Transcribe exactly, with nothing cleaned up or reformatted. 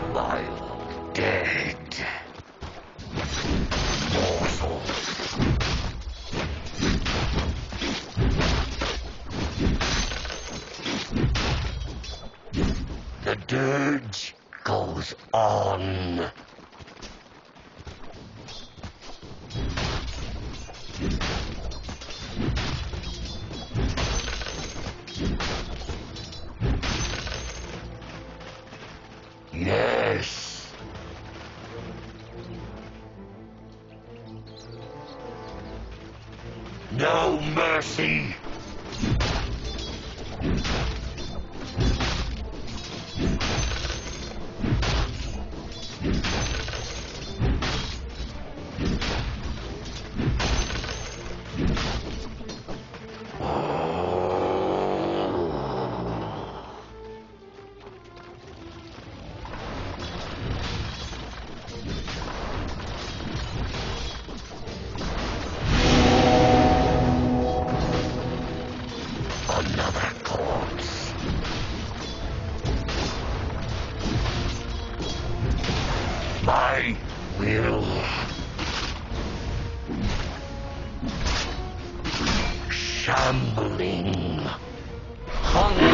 Vile dead morsel. The dirge goes on. Yes. No mercy. Another corpse. My will. Shambling. Hunger.